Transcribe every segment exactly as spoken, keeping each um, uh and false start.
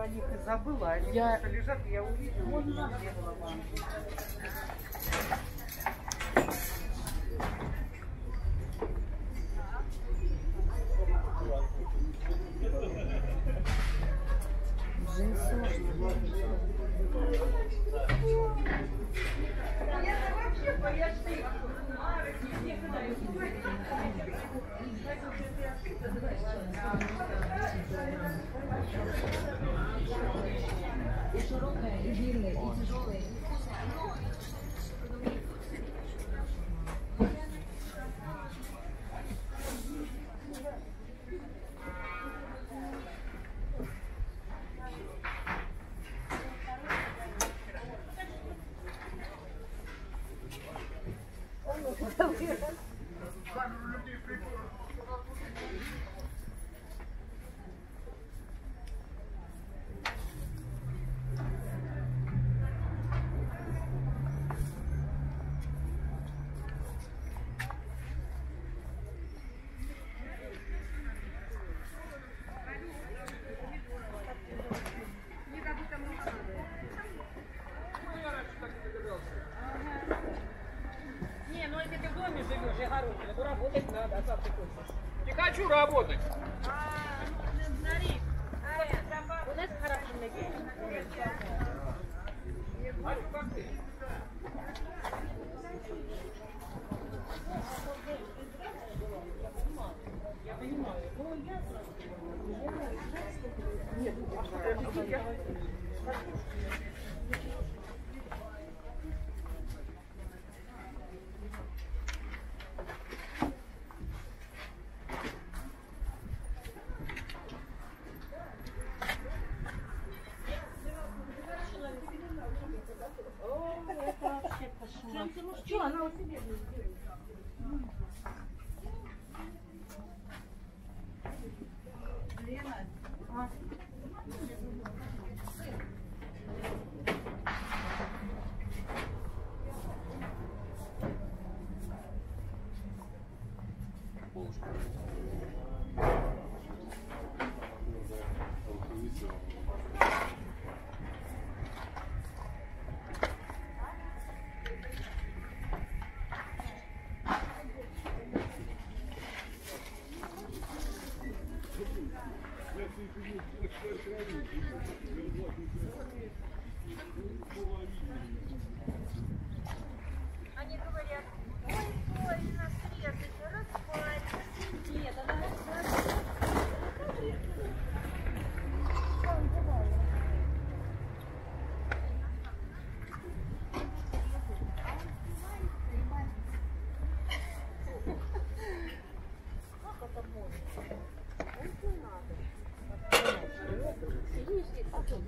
них и забыла. Они Я... просто лежат, и я увидела, и не было банки. И широкая, и длинная, и тяжелая. Не хочу работать. У нас хороший день. Я понимаю. Ну, я... Нет, я... Что, она у себя будет делать? Лена, а? Они говорят, ой, больно срезать, распать. Нет, она как это можно? Не надо. Сидишь, а тут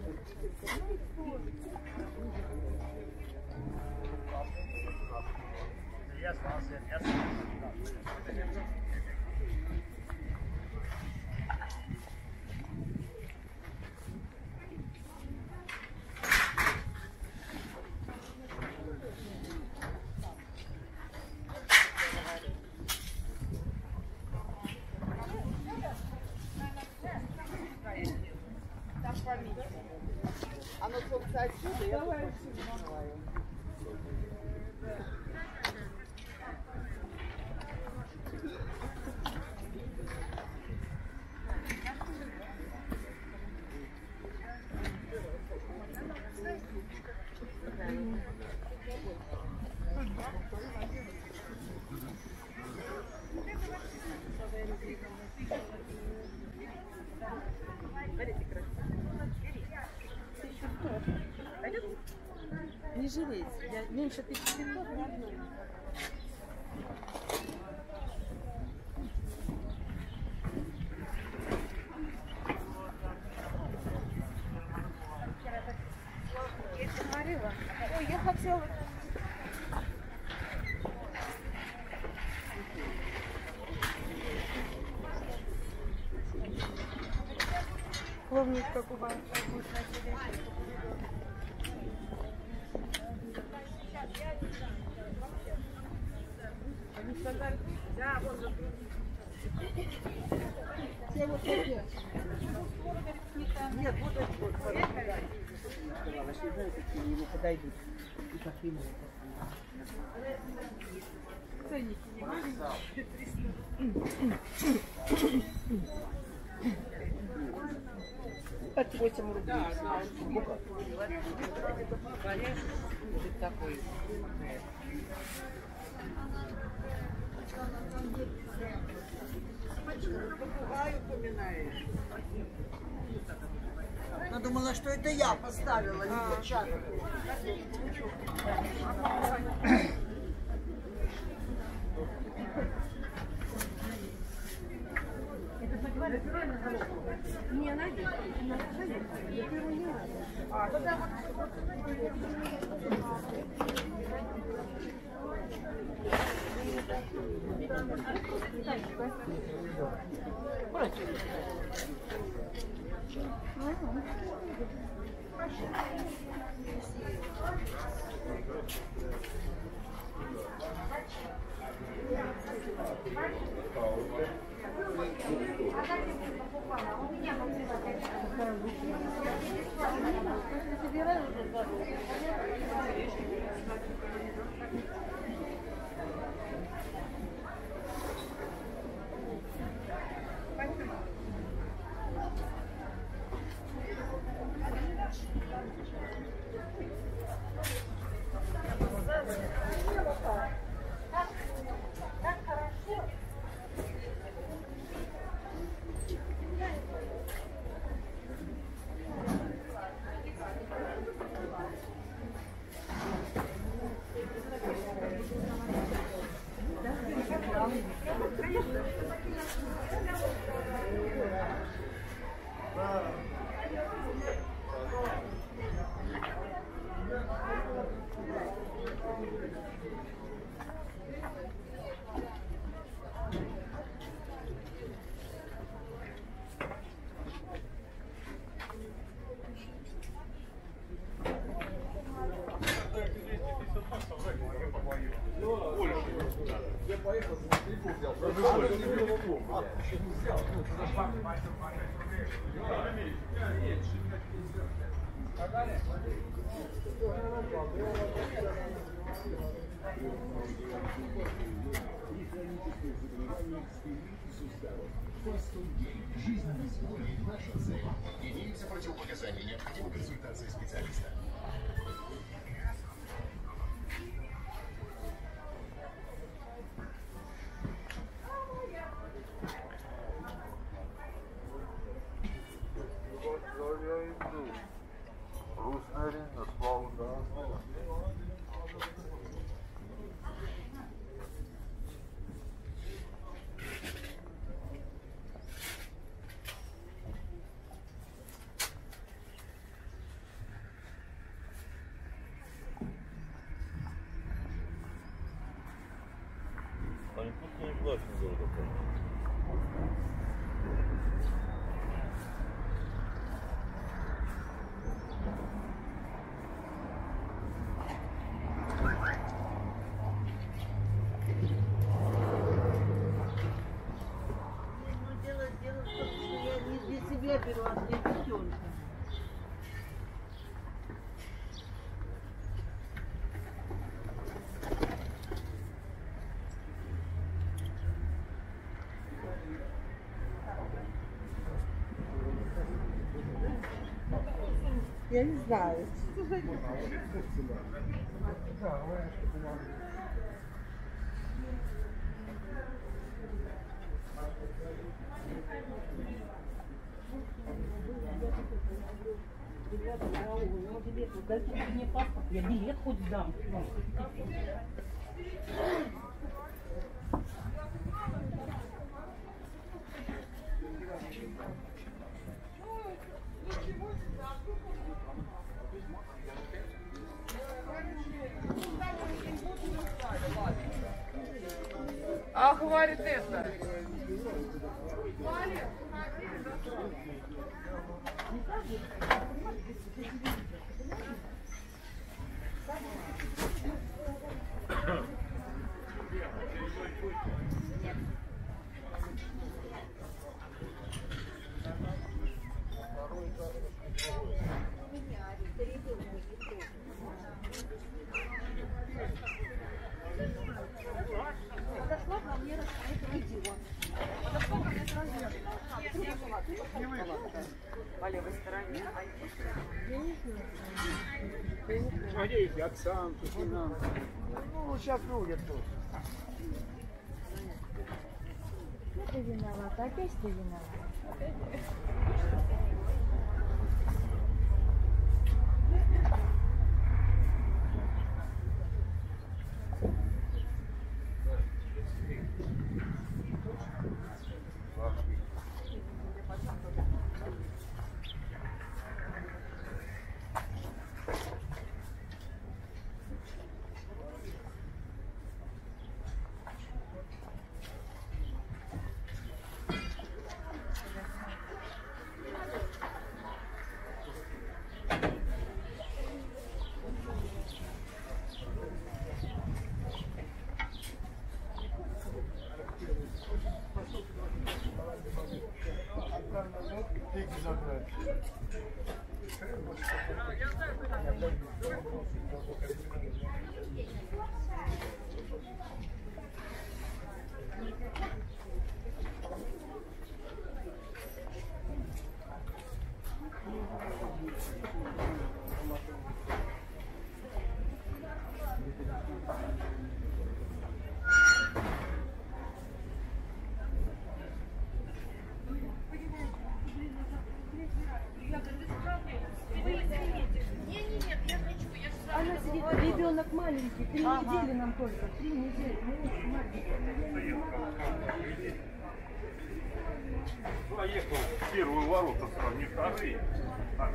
Оно только отсюда, я тут понимаю. Не жалейте, я меньше тысячи пятьсот не отдам. Ой, я хотела... Помнишь, как у вас будет Да, вот же. Нет, вот это вот. Пошли, знаю, какие ему подойдут. И как ему. Ценники не маленькие. От восемь рублей. Да, да. Такой. Она думала, что это я поставила, не девчата. Не, найди. А, тогда вот. Жизненный сбой – наша цель. Имеются противопоказания, необходима консультация специалиста. Они просто не платят за это. Дело, дело в том, что я не для себя беру, а для ребенка. Я не знаю. Ребята, я у билет, дайте мне паспорт, я билет хоть дам. А говорит это. У меня ребенок. А где эти Оксанки, Финансы? Ну, сейчас будет тоже. Ты виновата, опять ты виновата. Она сидит, ребенок маленький, три ага. недели нам только, три недели. Проехал в первые ворота сразу, не вторые. А,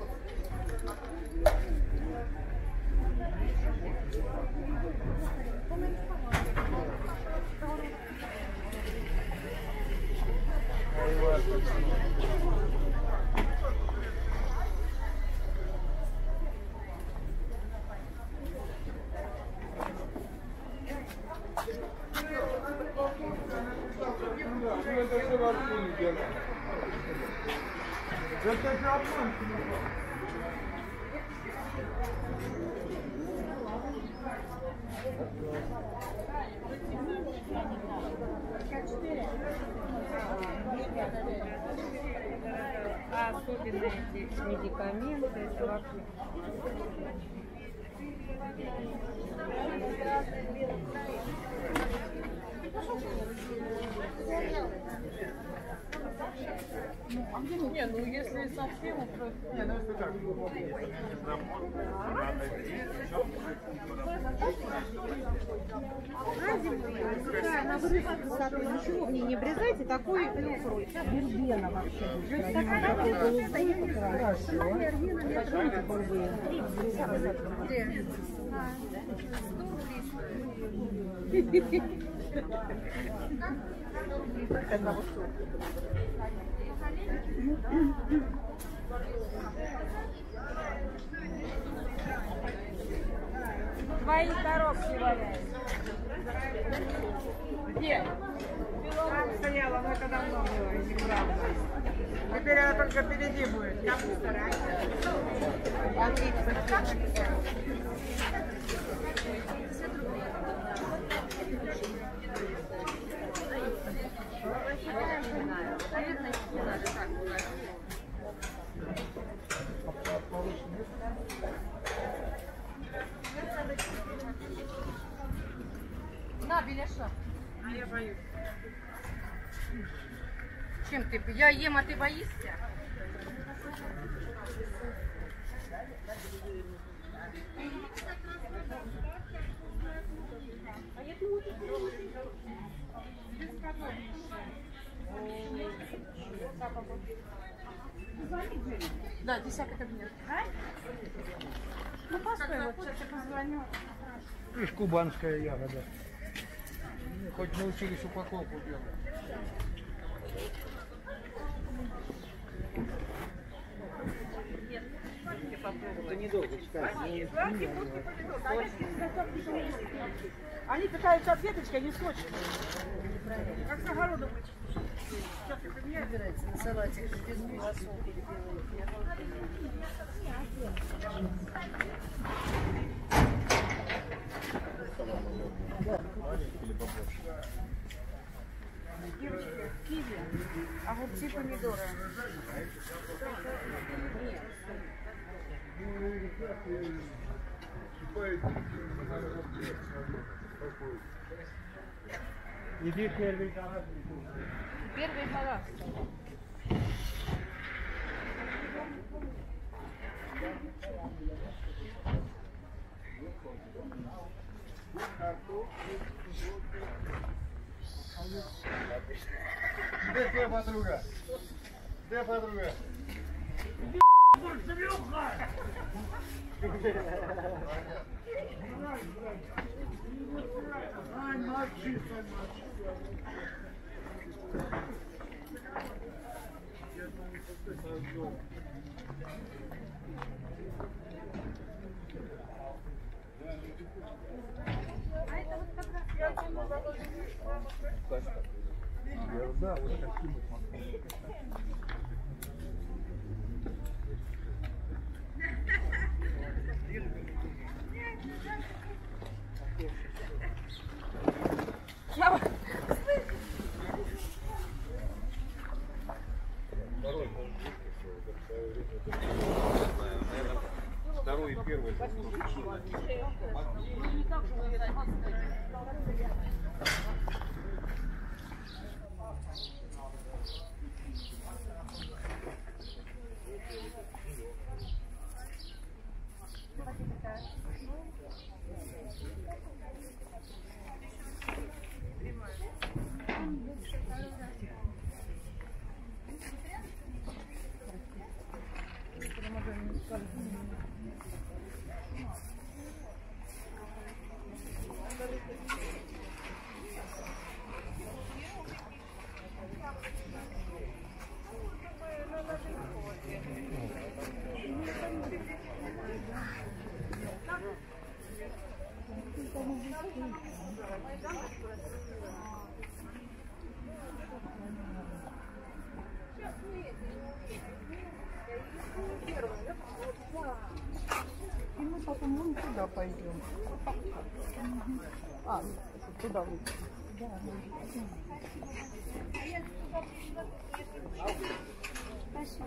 А особенно эти медикаменты, это вообще. Не, ну если совсем уже... Не, ну это как? На высоту ничего в ней не обрезайте, такой укроп. Вербена вообще. Твои коробки валяются. Где? Там стояла, но это давно было, неправда. Теперь она только впереди будет. Там На, Беляша. А я боюсь. Чем ты? Я ем, а ты боишься? Да, десятый кабинет. Ну, постой, вот сейчас я позвоню. Видишь, кубанская ягода. Хоть научились упаковку делать. Это недолго читать. Они пытаются ответочкой, не скотчем. Как с огородом вычистить. Сейчас это мне убирается на салатик без голосов. Девочки, киви, огурцы, помидоры. Иди первый канал. Первый пора. Где твоя подруга? Где подруга? Ай, мальчик, да, вот костюмы смотрю. Второй и первый. И мы потом вон туда пойдем. А, туда вот. Да, спасибо.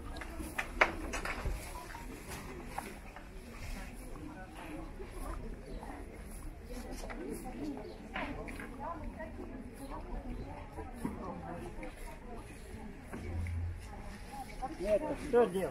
Это что делать?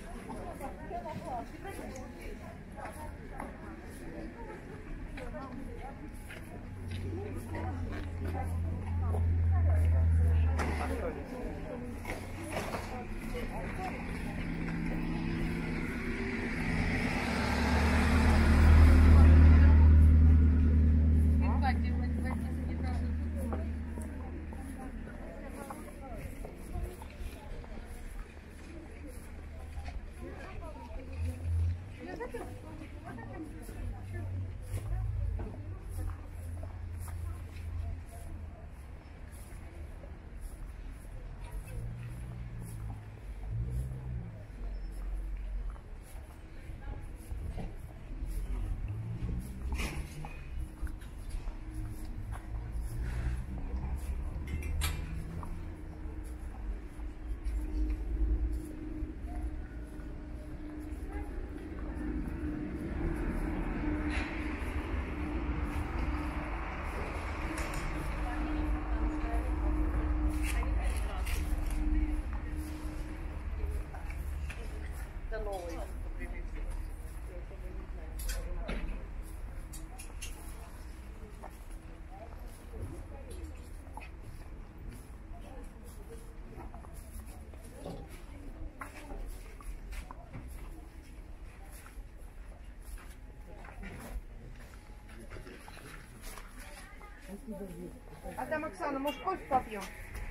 А там, Оксана, может, кофе попьем?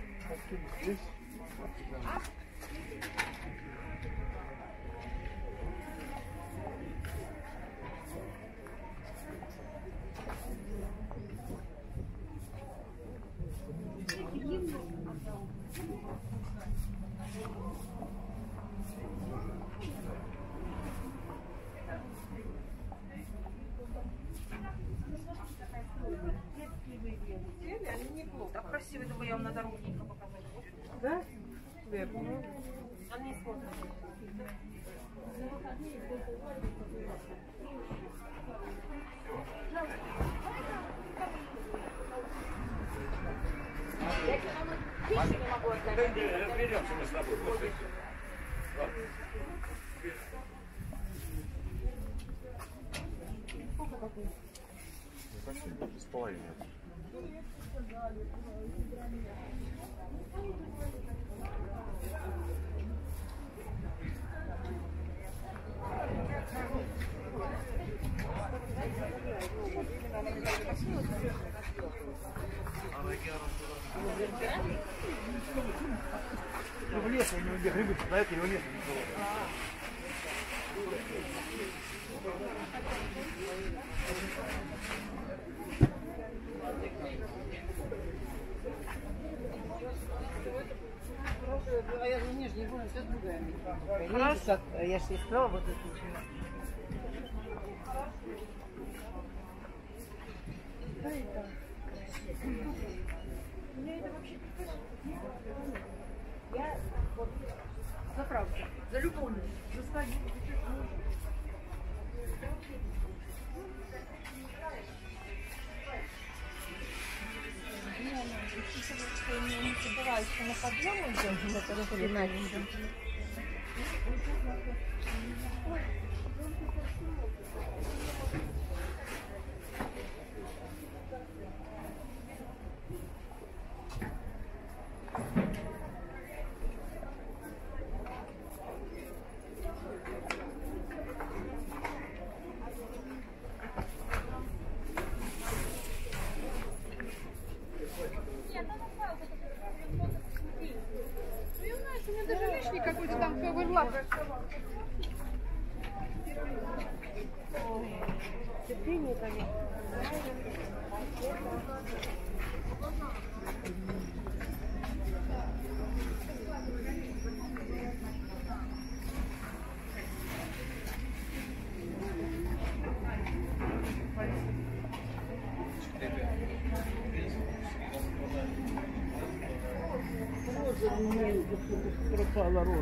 А? Так красиво, думаю, я вам на дороге не показать. Да? Верно. Они смотрят. Разберемся мы с тобой после. С половиной. Ну, в лес, у него где грибы, на это его лес не было. А я же нижний буду, все другая. Видите, как я же и справа вот это. Да, и так. Меня это вообще я вот за правду, за любовью, за свою. Я не собираюсь на подъем идем, на который какой-то там фэвэрлак. Терпение, конечно. Пропала рожа.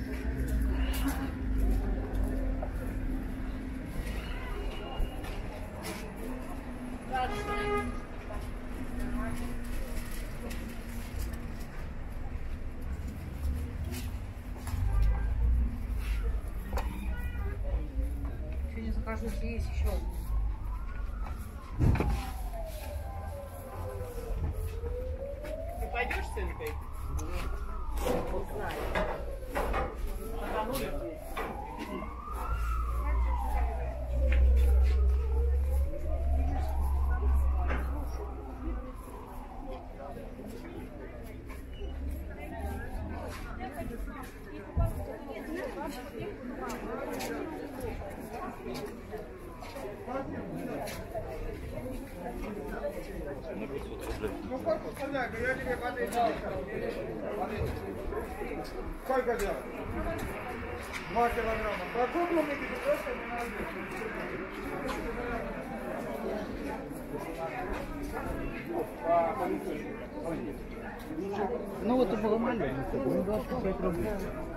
Сегодня закажу, если есть еще. Ты пойдешь с Энкой? Не знаю. Ну сколько соляка? Я тебе воды дал. Сколько делать? Два килограмма. Покупку мне тебе просто не надо. Ну вот это было маленькое, ну двадцать пять рублей.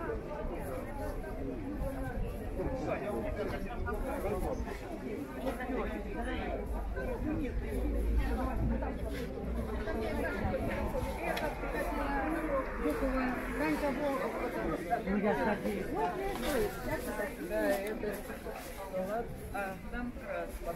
Ну я ходила. Да, это салат, а там краска.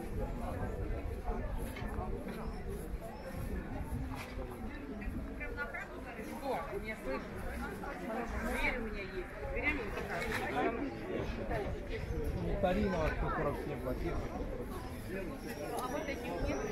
Что? Не слышу. Дверь у меня есть. Дверями такая. Нектаринова сто сорок семь пакетов. А вот этих нет.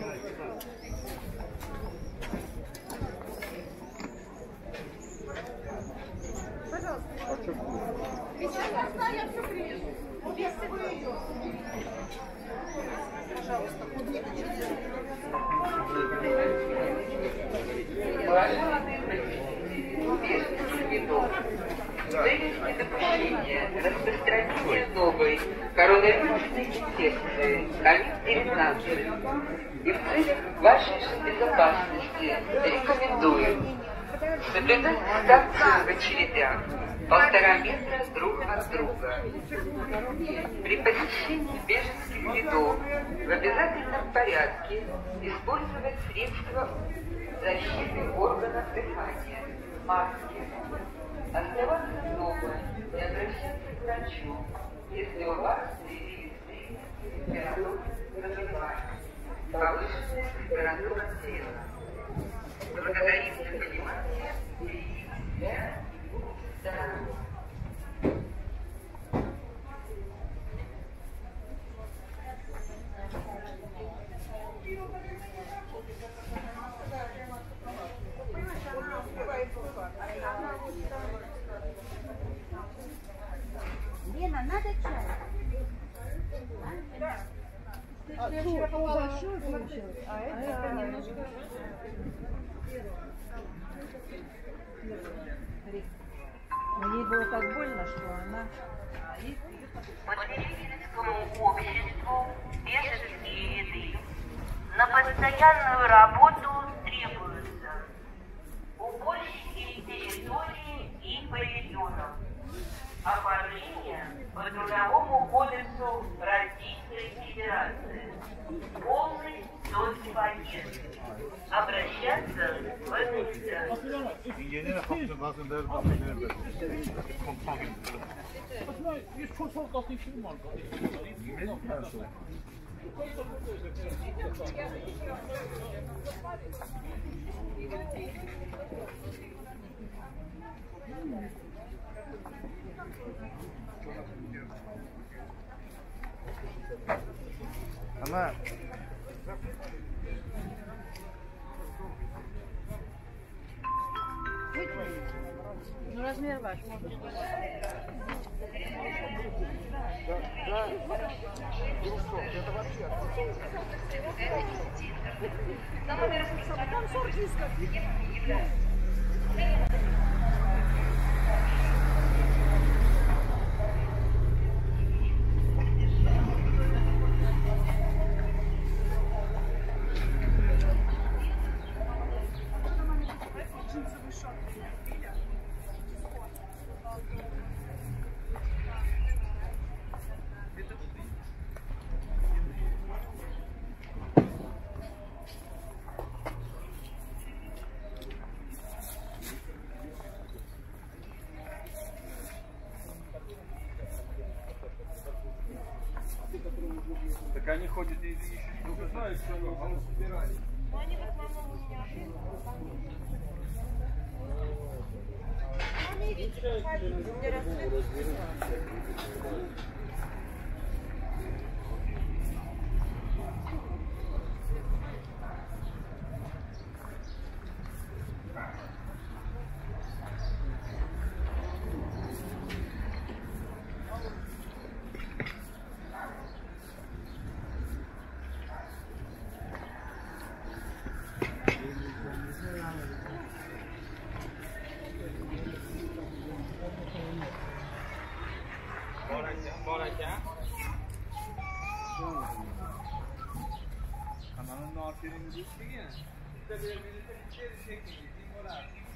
Целью недопущения распространения новой коронавирусной инфекции ковид девятнадцать и в целях вашей же безопасности рекомендую соблюдать дистанцию в очередях, полтора метра друг от друга. При посещении беженских рядов в обязательном порядке использовать средства защиты органов дыхания, маски, оставаться дома и обращаться к врачу, если у вас появились температура заболевания, повышенная температура тела. Благодарим за внимание и для здоровья. Лена, надо чай? А Я что, вчера то попала- большое получилось, а это немножко... Ей было так больно, что она... Потребительскому обществу беженские ряды на постоянную работу требуются уборщики территории и павильонов, оформление по Трудовому кодексу Российской Федерации, полный соцпакет. Обращаться в администрацию. Yeni kaptım nasıl der kapı nerede? Kontrol edin. Есть что солдаты фильмал. Она Ну, размер ваш. Там сорок дисков. Так они ходят и ищут, ну знаешь, что а он собирает. Они в основном у меня. Они видят, где рассвет. Kanalın aferin düştü ya. İşte böyle bir şey çekti.